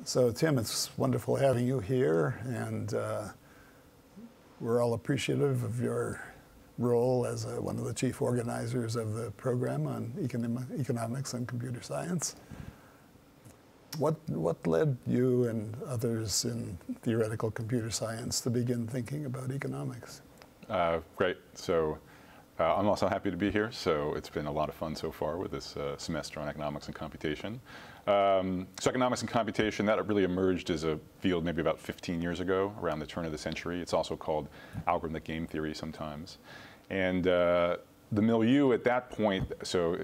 So Tim, it's wonderful having you here, and we're all appreciative of your role as one of the chief organizers of the program on economics and computer science. What led you and others in theoretical computer science to begin thinking about economics? Great. So I'm also happy to be here. So it's been a lot of fun so far with this semester on economics and computation. So economics and computation, that really emerged as a field maybe about 15 years ago, around the turn of the century. It's also called algorithmic game theory sometimes. And the milieu at that point, so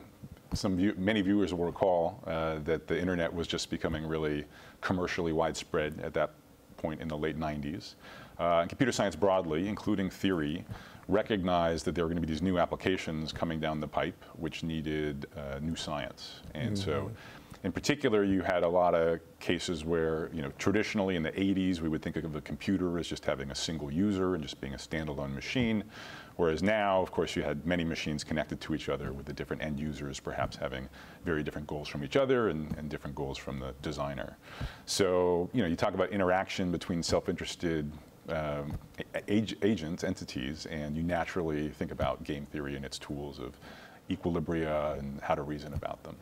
many viewers will recall that the internet was just becoming really commercially widespread at that point in the late 90s. And computer science broadly, including theory, recognized that there were going to be these new applications coming down the pipe which needed new science. And so in particular, you had a lot of cases where, traditionally in the 80s, we would think of a computer as just having a single user and just being a standalone machine. Whereas now, of course, you had many machines connected to each other with the different end users perhaps having very different goals from each other and different goals from the designer. So, you talk about interaction between self-interested agents, entities, and you naturally think about game theory and its tools of equilibria and how to reason about them.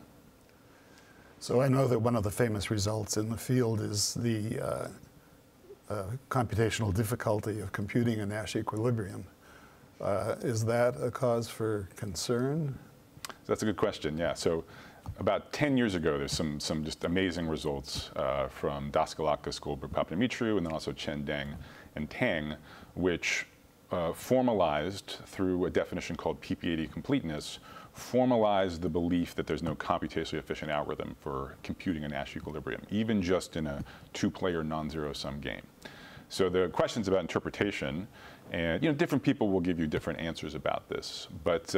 So I know that one of the famous results in the field is the computational difficulty of computing a Nash equilibrium. Is that a cause for concern? That's a good question, yeah. So about 10 years ago, there's some just amazing results from Daskalakis, Goldberg, Papamitru, and then also Chen, Deng, and Tang, which formalized through a definition called PPAD completeness, formalized the belief that there's no computationally efficient algorithm for computing a Nash equilibrium, even just in a two-player non-zero-sum game. So the questions about interpretation, and different people will give you different answers about this, but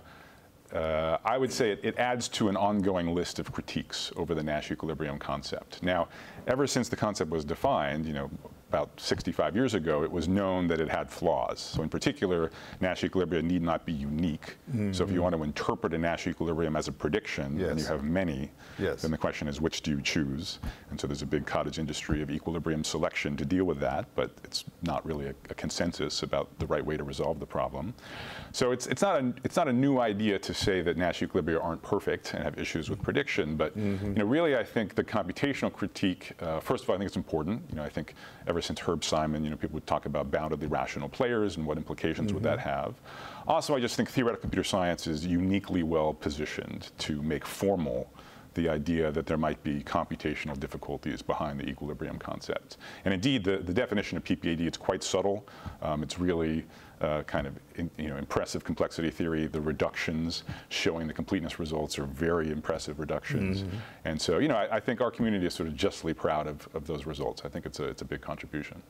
I would say it adds to an ongoing list of critiques over the Nash equilibrium concept. Now, ever since the concept was defined, about 65 years ago, it was known that it had flaws. So in particular, Nash equilibria need not be unique. So if you want to interpret a Nash equilibrium as a prediction, and you have many, then the question is, which do you choose? And so there's a big cottage industry of equilibrium selection to deal with that, but it's not really a consensus about the right way to resolve the problem. So it's not a new idea to say that Nash equilibria aren't perfect and have issues with prediction, but really I think the computational critique, first of all, I think it's important. I think ever since Herb Simon, people would talk about boundedly rational players and what implications would that have. Also, I just think theoretical computer science is uniquely well positioned to make formal the idea that there might be computational difficulties behind the equilibrium concept. And indeed, the definition of PPAD, it's quite subtle. It's really kind of impressive complexity theory. The reductions showing the completeness results are very impressive reductions. And so, I think our community is sort of justly proud of those results. I think it's a big contribution.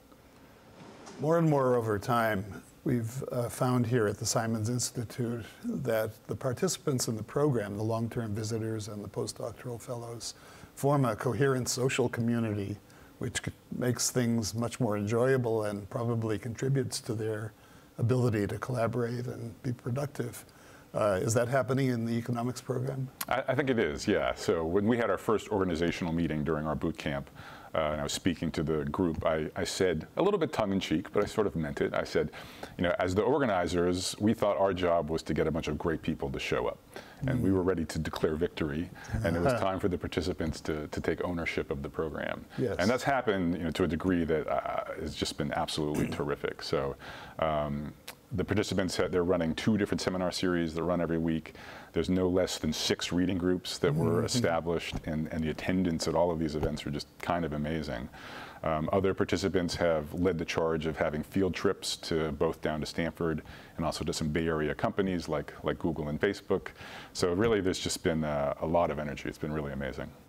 More and more over time, we've found here at the Simons Institute that the participants in the program, the long-term visitors and the postdoctoral fellows, form a coherent social community which makes things much more enjoyable and probably contributes to their ability to collaborate and be productive. Is that happening in the economics program? I think it is, yeah. So when we had our first organizational meeting during our boot camp, and I was speaking to the group, I said, a little bit tongue-in-cheek, but I sort of meant it. I said, as the organizers, we thought our job was to get a bunch of great people to show up. And we were ready to declare victory, and it was time for the participants to take ownership of the program. And that's happened to a degree that has just been absolutely terrific. So the participants, they're running 2 different seminar series that run every week. There's no less than 6 reading groups that were established, and the attendance at all of these events are just kind of amazing. Other participants have led the charge of having field trips to both down to Stanford and also to some Bay Area companies like Google and Facebook. So really, there's just been a lot of energy. It's been really amazing.